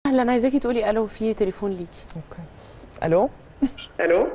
اهلا، عايزاكي تقولي الو، في تليفون ليكي. اوكي. الو. الو.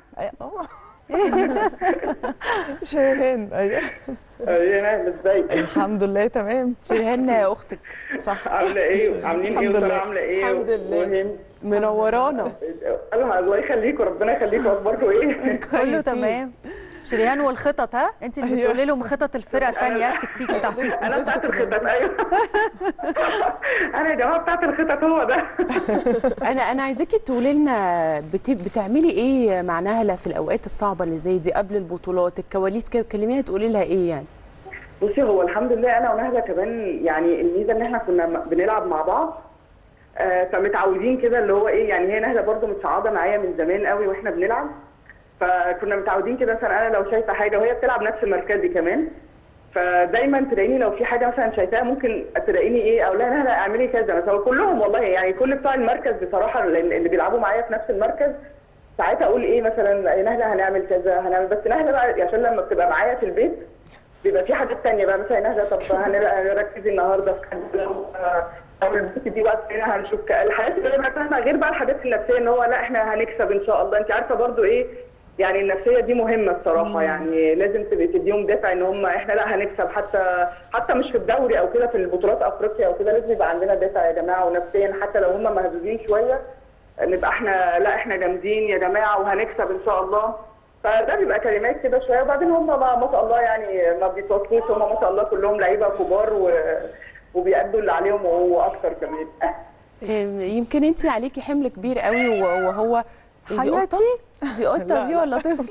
شيرين. ايوه انا ازيك؟ الحمد لله تمام. شيرين اختك صح. عامله ايه؟ عاملين ايه؟ الحمد وساره لله. عامله ايه؟ الحمد لله. وهند منورانا. الله يخليكم، ربنا يخليكم. اخباركم ايه؟ كله تمام. شريهان والخطط، ها انت اللي بتقولي لهم خطط الفرقه الثانيه، التكتيك بتاعهم. انا بتاعت الخطط. ايوه انا يا جماعه بتاعت الخطط، هو ده. انا عايزاكي تقولي لنا بتعملي ايه مع نهله في الاوقات الصعبه اللي زي دي قبل البطولات، الكواليس كده تكلميها تقولي لها ايه يعني؟ بصي، هو الحمد لله انا ونهله كمان يعني الميزه ان احنا كنا بنلعب مع بعض، فمتعودين كده اللي هو ايه، يعني هي نهله برده متصاعده معايا من زمان قوي واحنا بنلعب، فكنا متعودين كده. مثلا انا لو شايفه حاجه وهي بتلعب نفس مركزي كمان، فدايما تلاقيني لو في حاجه مثلا شايفاها ممكن تلاقيني ايه اقول لها نهله اعملي كذا مثلا. كلهم والله يعني كل بتوع المركز بصراحه اللي بيلعبوا معايا في نفس المركز، ساعتها اقول ايه مثلا نهله هنعمل كذا هنعمل. بس نهله بقى عشان لما بتبقى معايا في البيت بيبقى في حاجات ثانيه بقى، مثلا نهله طب هنركز النهارده في كذا، او البنت دي بقى هنشوف الحاجات اللي انا فاهمه، غير بقى الحاجات النفسيه ان هو لا احنا هنكسب ان شاء الله. انت عارفه برضو ايه يعني النفسيه دي مهمه الصراحه، يعني لازم تبقي تديهم دافع ان هم احنا لا هنكسب، حتى مش في الدوري او كده، في البطولات افريقيا او كده لازم يبقى عندنا دافع يا جماعه، ونفسيا حتى لو هم مهزوزين شويه نبقى احنا لا احنا جامدين يا جماعه وهنكسب ان شاء الله. فده بيبقى كلمات كده شويه، وبعدين هم ما شاء الله يعني ما بيتوصلوش، هم ما شاء الله كلهم لعيبه كبار وبيأدوا اللي عليهم واكثر كمان. يمكن انت عليكي حمل كبير قوي وهو حياتي دي قطه دي ولا طفل؟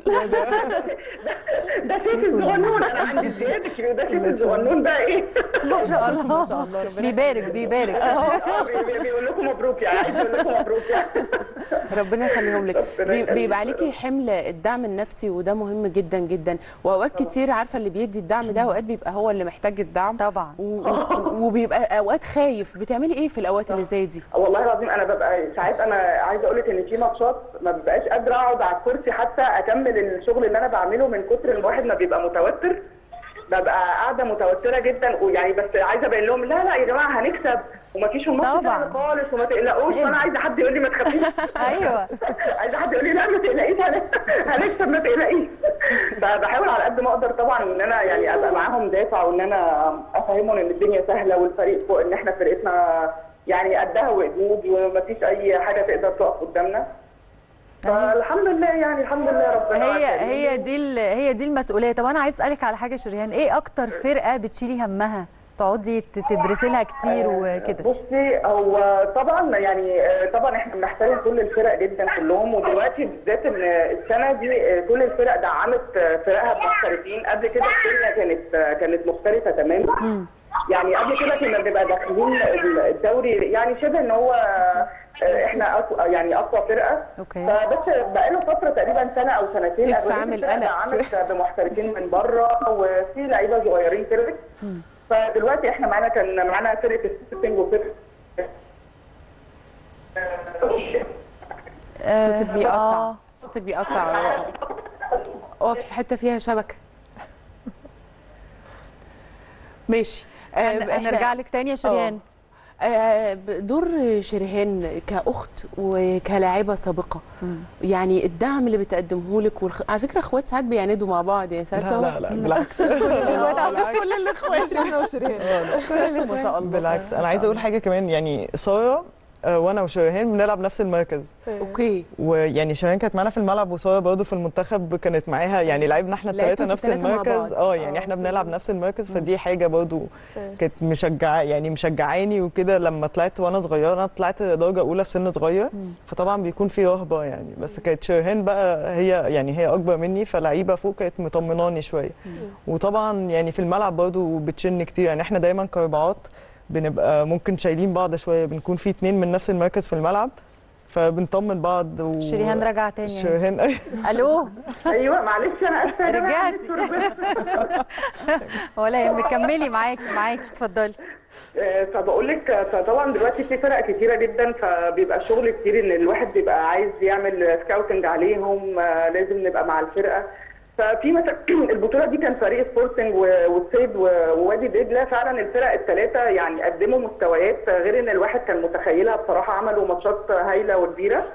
ده سيف الصغنون، انا عندي زيادة ده سيف الصغنون ده ايه؟ ما شاء الله ما شاء الله، بيبارك بيقول لكم مبروك، يعني عايز اقول لكم مبروك يعني. ربنا يخليهم لك. بيبقى عليكي حمل الدعم النفسي وده مهم جدا جدا، واوقات كتير عارفه اللي بيدي الدعم ده اوقات بيبقى هو اللي محتاج الدعم طبعا، وبيبقى اوقات خايف. بتعملي ايه في الاوقات اللي زي دي؟ والله العظيم انا ببقى ساعات، انا عايزه اقول لك ان في ماتشات ما ببقاش قادره اقعد على الكرسي حتى اكمل الشغل اللي انا بعمله من كتر ان الواحد ما بيبقى متوتر. ببقى قاعده متوتره جدا، ويعني بس عايزه ابين لهم لا يا جماعه هنكسب ومفيش الماتش سهل خالص وما تقلقوش، وانا عايزه حد يقول لي ما تخافيش. ايوه عايزه حد يقول لي لا ما تقلقيش هنكسب ما تقلقيش. فبحاول على قد ما اقدر طبعا ان انا يعني ابقى معاهم دافع، وان انا افهمهم ان الدنيا سهله والفريق فوق، ان احنا فرقتنا يعني قدها وقدود ومفيش اي حاجه تقدر تقف قدامنا. فالحمد لله يعني الحمد لله ربنا هي دي المسؤوليه. طب انا عايز اسالك على حاجه شريهان، ايه اكتر فرقه بتشيلي همها تقعدي تدرسي لها كتير وكده؟ بصي، هو طبعا يعني طبعا احنا بنحترم كل الفرق جدا كلهم، ودلوقتي بالذات ان السنه دي كل الفرق دعمت فرقها بمحترفين. قبل كده الدنيا كانت مختلفه تماما. يعني قبل كده كنا بنبقى داخلين الدوري يعني شبه ان هو احنا يعني اقوى فرقه. اوكي. فبس بقالنا فتره تقريبا سنه او سنتين عامل قلق دعمت بمحترفين من بره، وفي لعيبه صغيرين فرقت. فدلوقتي احنا كان معانا فرقه السيتنج وفرقه صوتك بيقطع. صوتك بيقطع. اقف في حته فيها شبكه. ماشي. هنرجع لك تاني يا شريهان. دور شريهان كأخت وكلاعبة سابقة، يعني الدعم اللي بتقدمه لك على فكرة اخوات ساعات بيعاندوا مع بعض يا ساتر. لا بالعكس، مش كل الاخوات احنا وشريهان، مش كل ما شاء الله. بالعكس انا عايزه اقول حاجه كمان، يعني ساره وانا وشريهان بنلعب نفس المركز. اوكي. ويعني شريهان كانت معانا في الملعب، وساره برضه في المنتخب كانت معاها، يعني لعبنا احنا الثلاثه نفس المركز. يعني احنا بنلعب نفس المركز، فدي حاجه برضه كانت مشجعاني وكده. لما طلعت وانا صغيره، انا طلعت درجه اولى في سن صغير، فطبعا بيكون في رهبه يعني. بس كانت شريهان بقى هي اكبر مني، فلعيبه فوق كانت مطمناني شويه. وطبعا يعني في الملعب برضه بتشن كتير، يعني احنا دايما كاربعات بنبقى ممكن شايلين بعض شويه، بنكون في 2 من نفس المركز في الملعب، فبنطمن بعض. شريهان رجع تاني. شريهان الو. ايوه معلش انا اسفه. رجعتي. ولا يهمك، كملي معاكي اتفضلي. فبقول لك، فطبعا دلوقتي في فرق كتيره جدا، فبيبقى شغل كتير ان الواحد بيبقى عايز يعمل سكاوتنج عليهم، لازم نبقى مع الفرقه. ففي مثلا البطوله دي كان فريق سبورتنج والصيد ووادي دجله، فعلا الفرق الثلاثه يعني قدموا مستويات غير ان الواحد كان متخيلها بصراحه، عملوا ماتشات هايله وكبيره.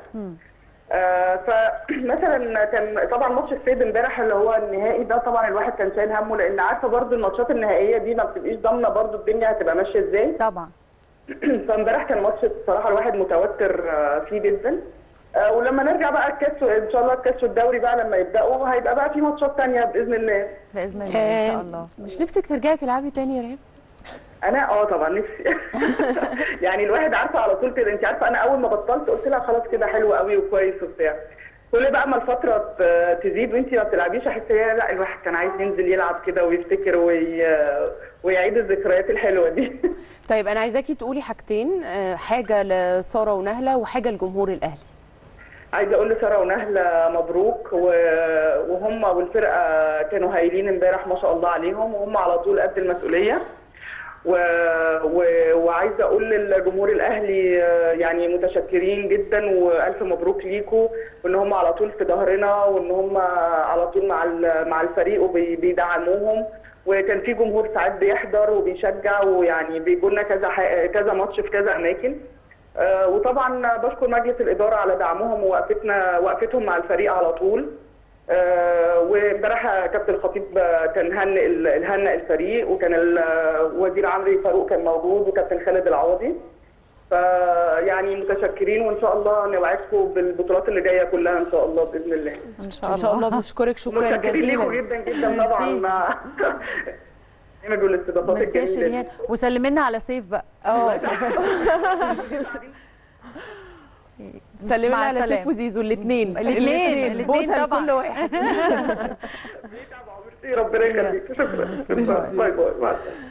فمثلا كان طبعا ماتش الصيد امبارح اللي هو النهائي ده، طبعا الواحد كان شايل همه، لان عارفه برضو الماتشات النهائيه دي ما بتبقيش ضامنه برضو الدنيا هتبقى ماشيه ازاي. طبعا. فامبارح كان ماتش بصراحه الواحد متوتر فيه جدا. ولما نرجع بقى الكاس ان شاء الله، الكاس والدوري بقى لما يبداوا هيبقى بقى في ماتشات ثانيه باذن الله. باذن الله ان شاء الله. مش نفسك ترجعي تلعبي تاني يا ريم؟ انا طبعا نفسي. يعني الواحد عارفه على طول كده، انت عارفه انا اول ما بطلت قلت لها خلاص كده حلو قوي وكويس وبتاع، كل بقى ما الفتره تزيد وانت ما بتلعبيش احس لا الواحد كان عايز ينزل يلعب كده ويفتكر ويعيد الذكريات الحلوه دي. طيب انا عايزاكي تقولي حاجتين، حاجه لساره ونهله وحاجه لجمهور الاهلي. عايزه اقول لساره ونهله مبروك، وهم والفرقه كانوا هايلين امبارح ما شاء الله عليهم، وهم على طول قد المسؤوليه. وعايزه اقول للجمهور الاهلي يعني متشكرين جدا والف مبروك ليكم، وان هم على طول في ظهرنا، وان هم على طول مع الفريق وبيدعموهم، وكان في جمهور ساعات بيحضر وبيشجع، ويعني بيجوا لنا كذا ماتش في كذا اماكن. وطبعا بشكر مجلس الاداره على دعمهم ووقفتهم مع الفريق على طول. وامبارح كابتن الخطيب كان هنئ الفريق، وكان وزير عمرو فاروق كان موجود، وكابتن خالد العوضي. فيعني متشكرين، وان شاء الله نوعدكم بالبطولات اللي جايه كلها ان شاء الله باذن الله. ان شاء الله. بنشكرك شكرا جزيلا. متشكرين ليكم جدا جدا طبعا. ميرسي يا شريهان، وسلمي لنا على سيف بقى. سلمي لنا على سيف وزيزو الاثنين طبعا كل واحد. ربنا يخليك. شكرا. باي باي.